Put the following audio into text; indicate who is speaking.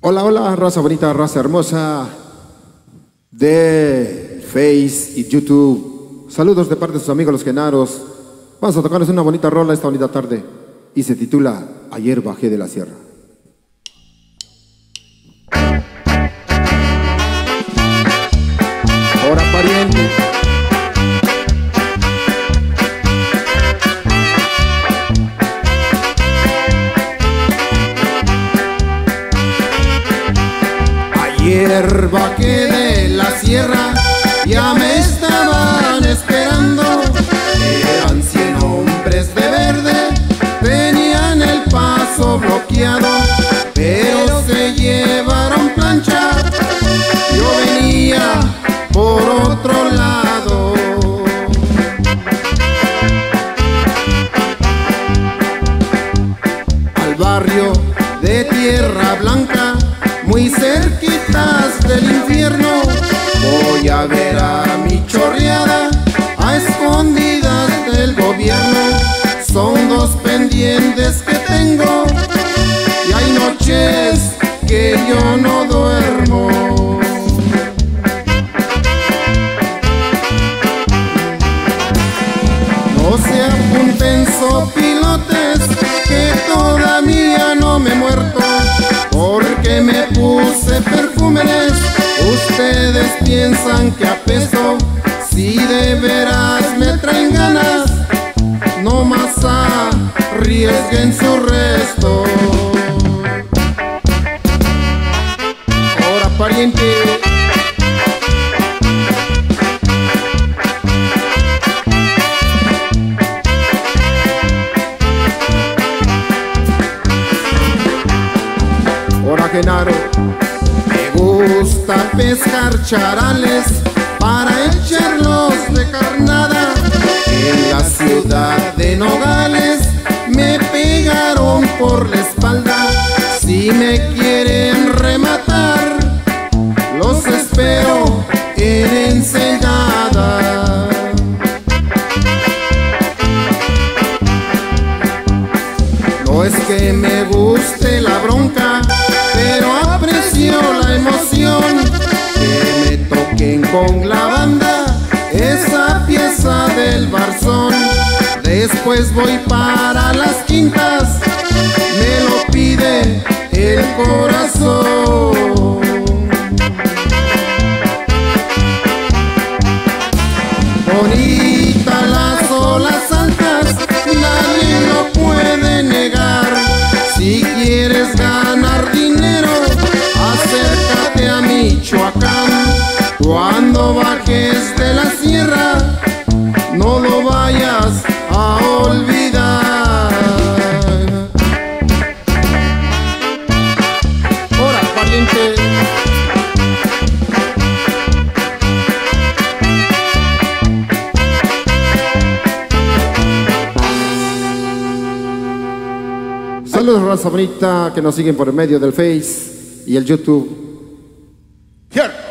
Speaker 1: Hola, hola, raza bonita, raza hermosa de Face y YouTube. Saludos de parte de sus amigos los Genaros. Vamos a tocarles una bonita rola esta bonita tarde y se titula Ayer bajé de la sierra. Ahora pariente. Ayer bajé de la sierra, ya me estaban esperando. Eran 100 hombres de verde, tenían el paso bloqueado, pero se llevaron plancha. Yo venía por otro lado. Al barrio de Tierra Blanca, muy cerquitas del infierno, voy a ver a mi chorreada a escondidas del gobierno. Son dos pendientes que tengo y hay noches que yo no duermo. No se apunten sopilotes que todavía no me he muerto, porque me puse perfúmenes. Ustedes piensan que apesto, si de veras me traen ganas, no más arriesguen su resto. Ahora pariente. Ahora Genaro, me gusta pescar charales para echarlos de carnada. En la ciudad de Nogales me pegaron por la espalda. Si me quieren rematar, los espero en Ensenada. No es que me guste la bronca, pero aprecio la emoción que me toquen con la banda esa pieza del Barzón. Después voy para las quintas, me lo pide el corazón. Bonita las olas altas, nadie lo puede negar. Si quieres ganar dinero, acércate a Michoacán. Cuando bajes de la sierra, no lo vayas a olvidar. Ahora, pariente. Saludos, raza bonita que nos siguen por el medio del Face y el YouTube. Here.